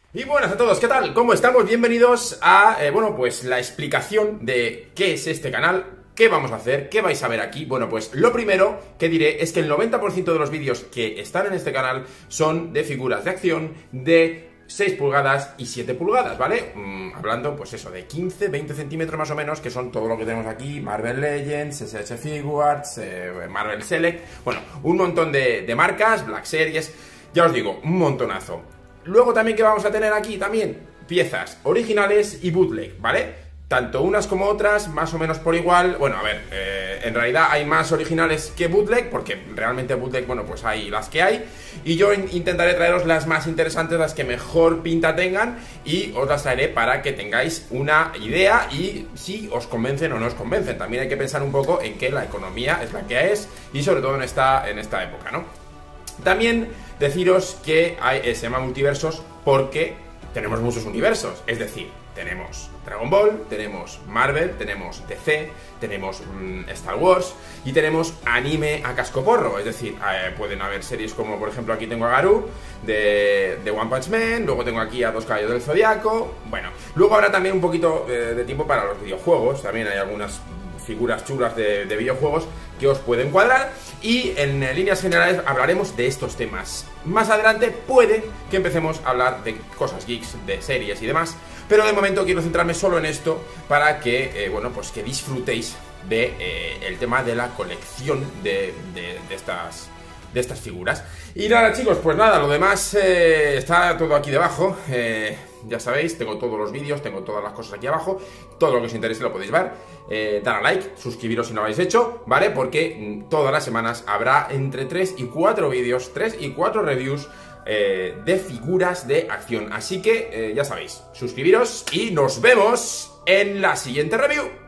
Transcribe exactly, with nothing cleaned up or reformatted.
Y buenas a todos, ¿qué tal? ¿Cómo estamos? Bienvenidos a, eh, bueno, pues la explicación de qué es este canal, qué vamos a hacer, qué vais a ver aquí. Bueno, pues lo primero que diré es que el noventa por ciento de los vídeos que están en este canal son de figuras de acción de seis pulgadas y siete pulgadas, ¿vale? Mm, hablando, pues eso, de quince, veinte centímetros más o menos, que son todo lo que tenemos aquí: Marvel Legends, S H Figuarts, eh, Marvel Select, bueno, un montón de, de marcas, Black Series, ya os digo, un montonazo. Luego también que vamos a tener aquí también piezas originales y bootleg, ¿vale? Tanto unas como otras, más o menos por igual. Bueno, a ver, eh, en realidad hay más originales que bootleg, porque realmente bootleg, bueno, pues hay las que hay. Y yo in intentaré traeros las más interesantes, las que mejor pinta tengan, y os las traeré para que tengáis una idea y si os convencen o no os convencen. También hay que pensar un poco en que la economía es la que es, y sobre todo en esta, en esta época, ¿no? También deciros que hay, eh, se llama multiversos porque tenemos muchos universos. Es decir, tenemos Dragon Ball, tenemos Marvel, tenemos D C, tenemos mmm, Star Wars y tenemos anime a cascoporro. Es decir, eh, pueden haber series como, por ejemplo, aquí tengo a Garou de, de One Punch Man, luego tengo aquí a Dos Caballeros del Zodiaco. Bueno, luego habrá también un poquito eh, de tiempo para los videojuegos. También hay algunas figuras chulas de, de videojuegos que os pueden cuadrar, y en líneas generales hablaremos de estos temas. Más adelante puede que empecemos a hablar de cosas geeks, de series y demás, pero de momento quiero centrarme solo en esto para que, eh, bueno, pues que disfrutéis de eh, el tema de la colección de, de, de estas de estas figuras. Y nada, chicos, pues nada, lo demás eh, está todo aquí debajo. eh, Ya sabéis, tengo todos los vídeos, tengo todas las cosas aquí abajo. Todo lo que os interese lo podéis ver. eh, Dar a like, suscribiros si no lo habéis hecho, ¿vale? Porque mm, todas las semanas habrá entre tres y cuatro vídeos, tres y cuatro reviews eh, de figuras de acción. Así que, eh, ya sabéis, suscribiros y nos vemos en la siguiente review.